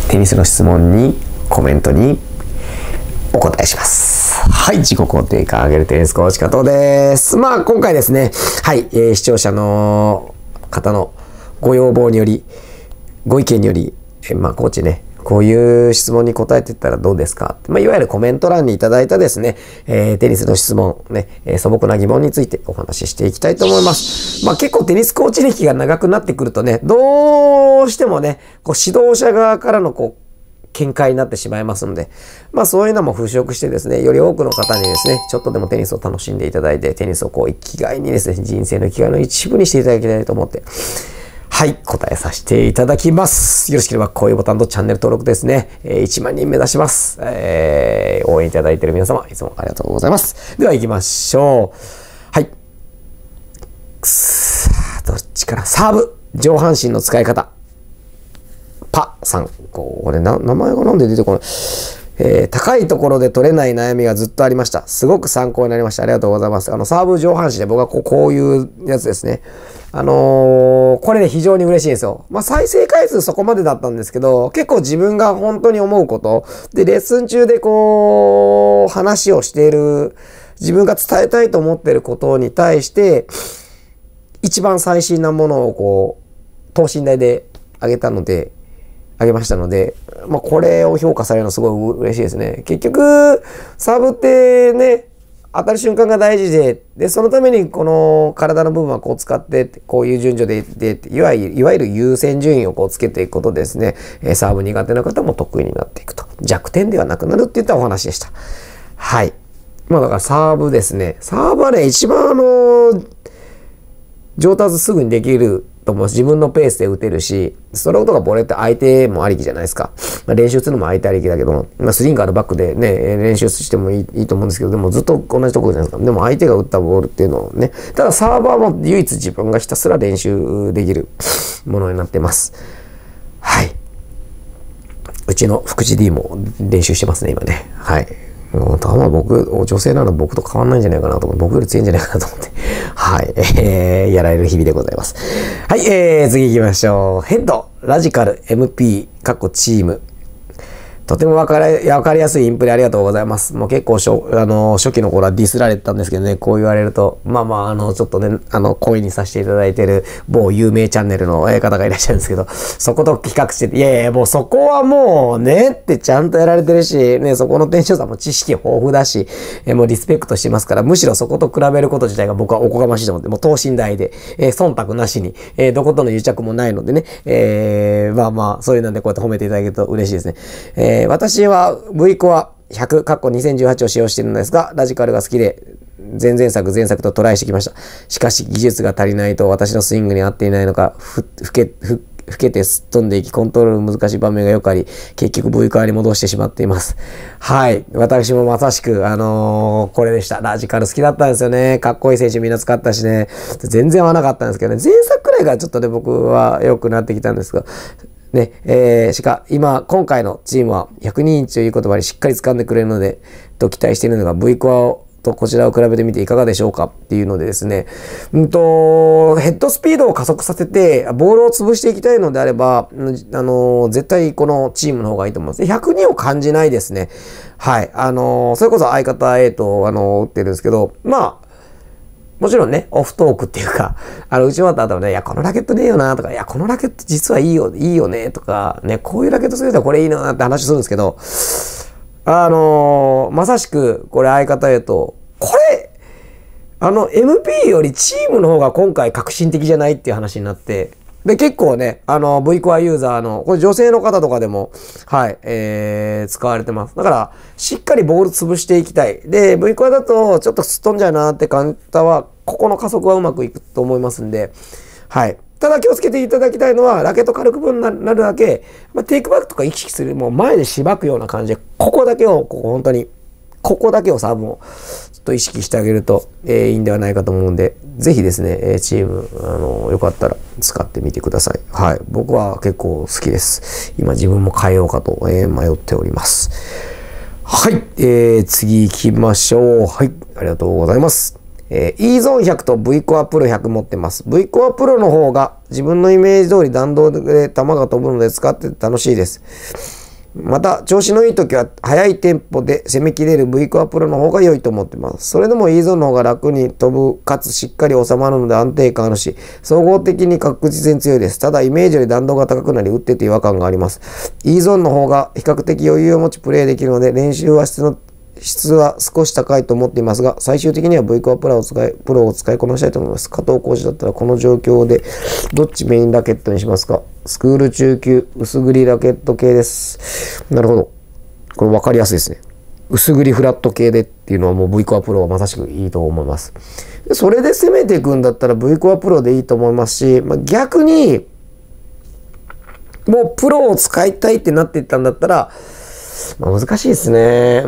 テニスの質問にコメントにお答えします。はい、自己肯定感上げるテニスコーチ加藤です。今回ですね、はい、視聴者の方のご要望により、ご意見により、コーチね、こういう質問に答えていったらどうですか、いわゆるコメント欄にいただいたですね、テニスの質問、ね、素朴な疑問についてお話ししていきたいと思います。結構テニスコーチ歴が長くなってくるとね、どうしてもね、指導者側からの見解になってしまいますので、そういうのも払拭してですね、より多くの方にですね、ちょっとでもテニスを楽しんでいただいて、テニスを生きがいにですね、人生の生きがいの一部にしていただきたいと思って、はい、答えさせていただきます。よろしければ高評ボタンとチャンネル登録ですね。1万人目指します。応援いただいている皆様、いつもありがとうございます。では行きましょう。はい。どっちから？サーブ。上半身の使い方。パさん。これ名前がなんで出てこない？高いところで取れない悩みがずっとありました。すごく参考になりました。ありがとうございます。サーブ上半身で僕はこういうやつですね。これね、非常に嬉しいんですよ。再生回数そこまでだったんですけど、結構自分が本当に思うこと、で、レッスン中で話をしている、自分が伝えたいと思っていることに対して、一番最新なものを等身大であげましたので、これを評価されるのすごい嬉しいですね。結局、サーブってね、当たる瞬間が大事で、そのためにこの体の部分は使って、こういう順序で、いわゆる優先順位をつけていくことでですね、サーブ苦手な方も得意になっていくと。弱点ではなくなるっていったお話でした。はい。だからサーブですね。サーブはね、一番上達すぐにできると思うし、自分のペースで打てるし、ストロークとかボレーって相手もありきじゃないですか。練習するのも相手ありきだけど、スリンガーのバックでね、練習してもいいと思うんですけど、でもずっと同じところじゃないですか。でも相手が打ったボールっていうのをね、ただサーバーも唯一自分がひたすら練習できるものになってます。はい。うちの福地 D も練習してますね、今ね。はい。女性なら僕と変わんないんじゃないかなと思って、僕より強いんじゃないかなと思って。はい。やられる日々でございます。はい。次行きましょう。ヘッド、ラジカル、MP、チーム。とてもわかりやすいインプレありがとうございます。もう結構初期の頃はディスられてたんですけどね、こう言われると、ちょっとね、声にさせていただいている某有名チャンネルの方がいらっしゃるんですけど、そこと比較してて、いやいや、もうそこはもうねってちゃんとやられてるし、ね、そこの店長さんも知識豊富だし、もうリスペクトしてますから、むしろそこと比べること自体が僕はおこがましいと思って、もう等身大で、忖度なしに、どことの癒着もないのでね、そういうのでこうやって褒めていただけると嬉しいですね。私は V コア100、2018を使用しているのですが、ラジカルが好きで、前作とトライしてきました。しかし、技術が足りないと私のスイングに合っていないのか、老けてすっ飛んでいき、コントロール難しい場面がよくあり、結局 V コアに戻してしまっています。はい。私もまさしく、これでした。ラジカル好きだったんですよね。かっこいい選手みんな使ったしね。全然合わなかったんですけどね。前作くらいがちょっとね、僕は良くなってきたんですが、ね、今回のチームは100人という言葉にしっかり掴んでくれるので、と期待しているのが V コアとこちらを比べてみていかがでしょうかっていうのでですね、ヘッドスピードを加速させて、ボールを潰していきたいのであれば、絶対このチームの方がいいと思います。102を感じないですね。はい。それこそ相方 A と、打ってるんですけど、もちろんね、オフトークっていうか、打ち終わった後ね、いや、このラケットねえよなとか、いや、このラケット実はいいよねとか、ね、こういうラケットするとこれいいなって話するんですけど、まさしく、これ相方へと、これ、MP よりチームの方が今回革新的じゃないっていう話になって、で、結構ね、V コアユーザーの、これ女性の方とかでも、はい、使われてます。だから、しっかりボール潰していきたい。で、V コアだと、ちょっとすっ飛んじゃうなって方は、ここの加速はうまくいくと思いますんで、はい。ただ気をつけていただきたいのは、ラケット軽く分になるだけ、テイクバックとか意識する、もう前でしばくような感じで、ここだけをサーブをちょっと意識してあげると、いいんではないかと思うんで、ぜひですね、チーム、よかったら使ってみてください。はい。僕は結構好きです。今自分も変えようかと、迷っております。はい。次行きましょう。はい。ありがとうございます。E ゾーン100と V コアプロ100持ってます。V コアプロの方が自分のイメージ通り弾道で球が飛ぶので使ってて楽しいです。 また、調子のいい時は速いテンポで攻めきれる V コアプロの方が良いと思っています。それでも E ゾーンの方が楽に飛ぶ、かつしっかり収まるので安定感あるし、総合的に確実に強いです。ただ、イメージより弾道が高くなり、打ってて違和感があります。E ゾーンの方が比較的余裕を持ちプレイできるので、練習は質は少し高いと思っていますが、最終的には V コアプロを使いこなしたいと思います。加藤浩次だったらこの状況でどっちメインラケットにしますか？スクール中級、薄繰りラケット系です。なるほど。これ分かりやすいですね。薄繰りフラット系でっていうのはもう V コアプロはまさしくいいと思います。それで攻めていくんだったら V コアプロでいいと思いますし、逆にもうプロを使いたいってなっていったんだったら、難しいですね。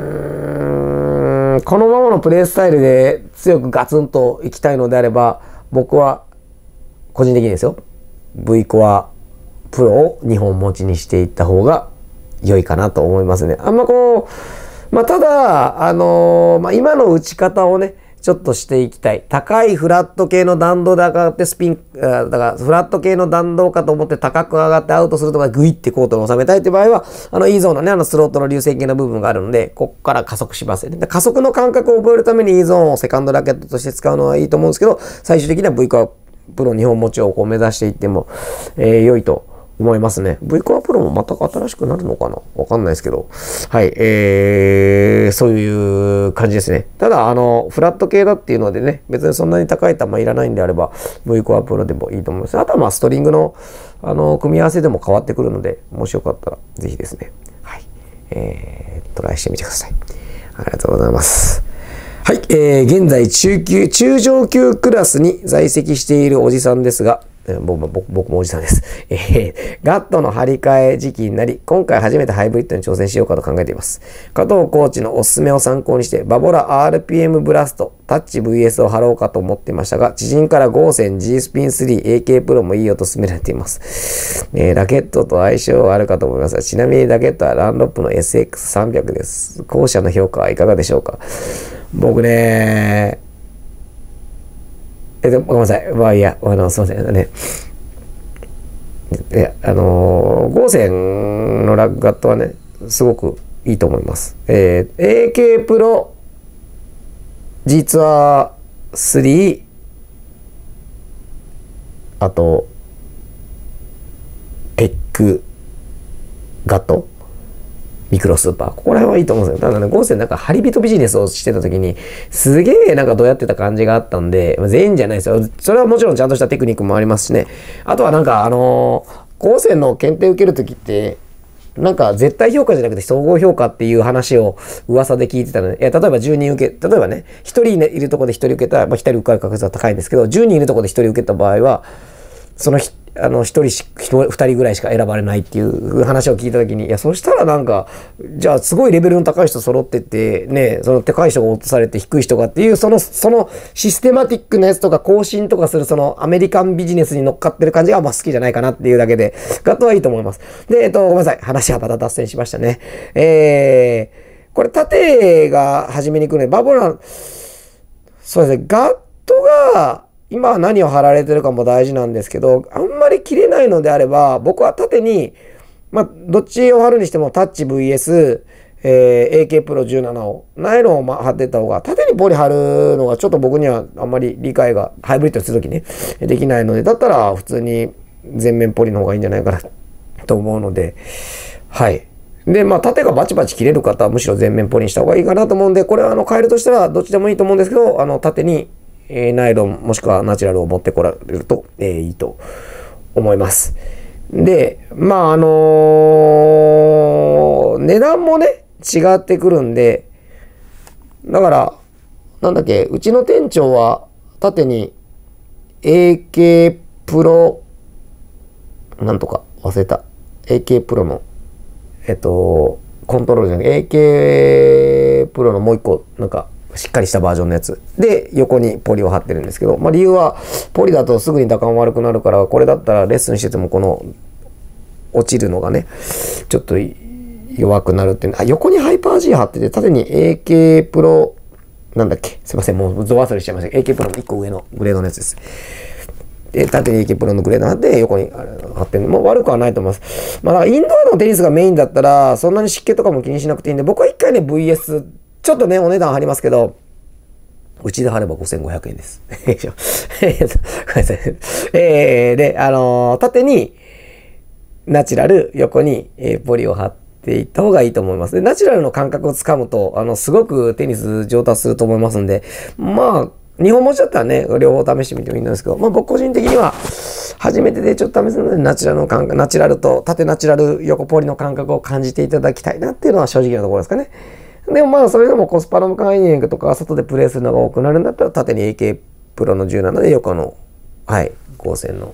このままのプレイスタイルで強くガツンといきたいのであれば、僕は個人的にですよ、V コアプロを2本持ちにしていった方が良いかなと思いますね。ただ、今の打ち方をね、ちょっとしていきたい。高いフラット系の弾道で上がってだからフラット系の弾道かと思って高く上がってアウトするとかグイってコートに収めたいという場合は、E ゾーンのね、スロートの流線形の部分があるので、ここから加速しますね。加速の感覚を覚えるために E ゾーンをセカンドラケットとして使うのはいいと思うんですけど、最終的には V コアプロ2本持ちを目指していっても、良いと思いますね。V コアプロも全く新しくなるのかな？わかんないですけど。はい。そういう感じですね。ただ、フラット系だっていうのでね、別にそんなに高い球いらないんであれば、V コアプロでもいいと思います。あとはストリングの、組み合わせでも変わってくるので、もしよかったら、ぜひですね。はい。トライしてみてください。ありがとうございます。はい。現在、中上級クラスに在籍しているおじさんですが、僕もおじさんです。ガットの張り替え時期になり、今回初めてハイブリッドに挑戦しようかと考えています。加藤コーチのおすすめを参考にして、バボラ RPM ブラスト、タッチ VS を貼ろうかと思っていましたが、知人からゴーセン G スピン3、AK プロもいいよと勧められています。ラケットと相性があるかと思いますが、ちなみにラケットはランロップの SX300 です。後者の評価はいかがでしょうか？僕ね、ごめんなさい。すいません。ゴーセンのラガットはね、すごくいいと思います。AK プロ、G ツアー3、あと、テックガット、ミクロスーパー。ここら辺はいいと思うんですよ。ただね、ゴーセンなんか張り人ビジネスをしてた時に、すげえなんかどうやってた感じがあったんで、全員じゃないですよ。それはもちろんちゃんとしたテクニックもありますしね。あとはなんかゴーセンの検定受ける時って、なんか絶対評価じゃなくて総合評価っていう話を噂で聞いてたので、例えば10人例えばね、1人いるところで1人受けたら、1人受かる確率は高いんですけど、10人いるところで1人受けた場合は、その1人2人ぐらいしか選ばれないっていう話を聞いたときに、いや、そしたらなんか、じゃあすごいレベルの高い人揃ってて、ね、その高い人が落とされて低い人がっていう、そのシステマティックなやつとか更新とかするそのアメリカンビジネスに乗っかってる感じが好きじゃないかなっていうだけで、ガットはいいと思います。で、ごめんなさい。話はまた脱線しましたね。これ縦が初めに来るね。バボラン、そうですね、ガットが、今は何を貼られてるかも大事なんですけど、あんまり切れないのであれば、僕は縦に、どっちを貼るにしてもタッチ VS、AK プロ17を、ナイロンを貼ってった方が、縦にポリ貼るのがちょっと僕にはあんまり理解が、ハイブリッドするときね、できないので、だったら普通に全面ポリの方がいいんじゃないかなと思うので、はい。で、縦がバチバチ切れる方はむしろ全面ポリにした方がいいかなと思うんで、これは変えるとしたらどっちでもいいと思うんですけど、縦に、ナイロンもしくはナチュラルを持ってこられると、いいと思います。で、値段もね、違ってくるんで、だから、うちの店長は縦に AK プロ、なんとか忘れた。AK プロの、コントロールじゃなくて、AK プロのもう一個、しっかりしたバージョンのやつで横にポリを貼ってるんですけど、理由はポリだとすぐに打感悪くなるから、これだったらレッスンしててもこの落ちるのがねちょっと弱くなるっていう。横にハイパー G 貼ってて、縦に AK プロすいません、もうゾ忘れしちゃいました。AK プロの1個上のグレードのやつです。 縦に AK プロのグレード貼って、横に貼ってもう悪くはないと思います。まあ、だからインドアのテニスがメインだったら、そんなに湿気とかも気にしなくていいんで、僕は一回ね、VS、ちょっとね、お値段張りますけど、うちで貼れば5500円です。ごめんなさい。で、縦にナチュラル、横にポリを貼っていった方がいいと思います。で、ナチュラルの感覚をつかむと、すごくテニス上達すると思いますんで、まあ、日本持ちだったらね、両方試してみてもいいんですけど、まあ僕個人的には、初めてでちょっと試すので、ナチュラルの感覚、ナチュラルと縦ナチュラル、横ポリの感覚を感じていただきたいなっていうのは正直なところですかね。でもまあ、それでもコスパの高いイングとか、外でプレイするのが多くなるんだったら、縦に AK プロの17で、横の、はい、合成の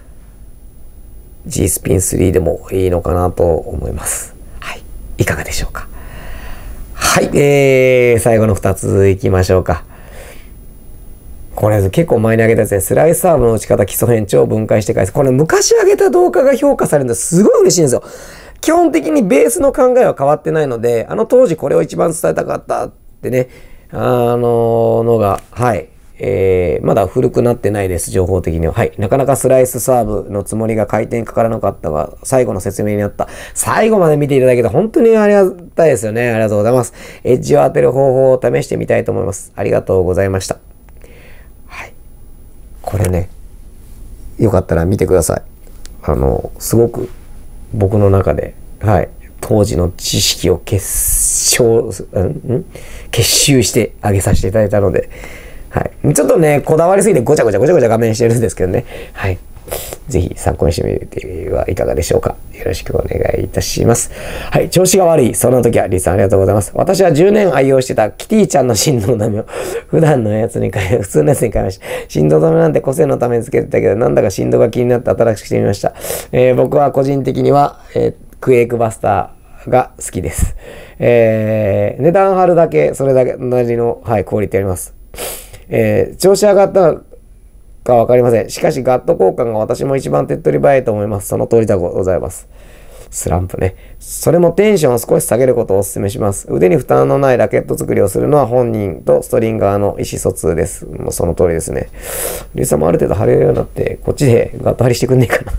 G スピン3でもいいのかなと思います。はい。いかがでしょうか。はい。最後の2ついきましょうか。これ結構前に上げたやつね、スライスサーブの打ち方基礎変調を分解して返す。これ昔上げた動画が評価されるのすごい嬉しいんですよ。基本的にベースの考えは変わってないので、当時これを一番伝えたかったってね、のが、はい。まだ古くなってないです、情報的には。はい。なかなかスライスサーブのつもりが回転かからなかったが、最後の説明にあった。最後まで見ていただけて本当にありがたいですよね。ありがとうございます。エッジを当てる方法を試してみたいと思います。ありがとうございました。はい。これね、よかったら見てください。すごく僕の中で、はい。当時の知識を結集してあげさせていただいたので、はい。ちょっとね、こだわりすぎてごちゃごちゃ画面してるんですけどね。はい。ぜひ参考にしてみてはいかがでしょうか。よろしくお願いいたします。はい。調子が悪い。そんな時は、リスさんありがとうございます。私は10年愛用してたキティちゃんの振動止めを普段のやつに変え、普通のやつに変えました。振動止めなんて個性のためにつけてたけど、なんだか振動が気になって新しくしてみました。僕は個人的には、クエイクバスターが好きです。値段張るだけ、それだけなりの、はい、クオリティあります。調子上がったかわかりません。しかしガット交換が私も一番手っ取り早いと思います。その通りでございます。スランプね。それもテンションを少し下げることをお勧めします。腕に負担のないラケット作りをするのは本人とストリンガーの意思疎通です。もうその通りですね。リュウさんもある程度張れるようになって、こっちでガット張りしてくんねえかな。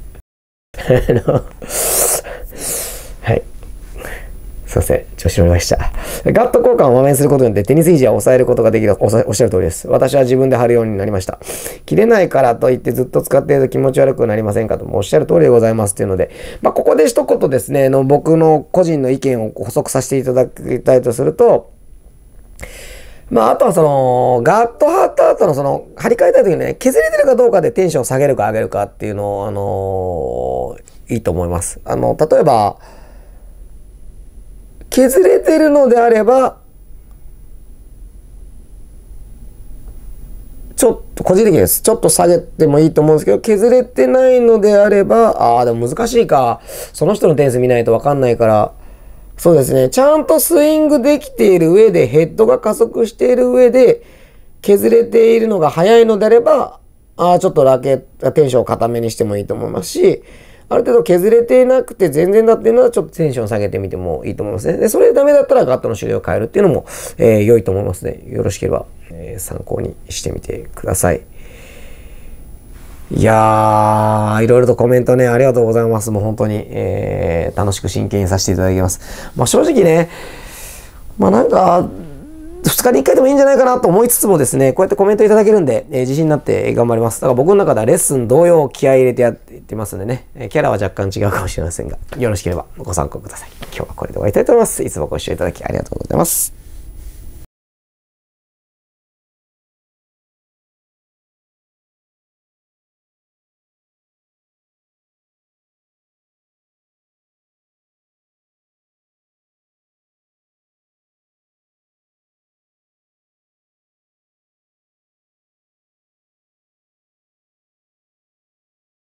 はい。すいません。調子乗りました。ガット交換をまめにすることによってテニス維持は抑えることができる。おっしゃる通りです。私は自分で貼るようになりました。切れないからといってずっと使っていると気持ち悪くなりませんかと。おっしゃる通りでございますというので、ここで一言ですね、僕の個人の意見を補足させていただきたいとすると、あとはガット貼った後の張り替えたい時にね、削れてるかどうかでテンションを下げるか上げるかっていうのを、いいと思います。例えば、削れてるのであれば、ちょっと、個人的にです。ちょっと下げてもいいと思うんですけど、削れてないのであれば、でも難しいか。その人の点数見ないとわかんないから、そうですね。ちゃんとスイングできている上で、ヘッドが加速している上で、削れているのが早いのであれば、ちょっとテンションを固めにしてもいいと思いますし、ある程度削れていなくて全然だっていうのはちょっとテンション下げてみてもいいと思いますね。で、それでダメだったらガットの種類を変えるっていうのも、良いと思いますね。よろしければ、参考にしてみてください。いやー、いろいろとコメントね、ありがとうございます。もう本当に、楽しく真剣にさせていただきます。正直ね、なんか、2日に1回でもいいんじゃないかなと思いつつもですね、こうやってコメントいただけるんで、自信になって頑張ります。だから僕の中ではレッスン同様気合い入れてやってますんでね、キャラは若干違うかもしれませんが、よろしければご参考ください。今日はこれで終わりたいと思います。いつもご視聴いただきありがとうございます。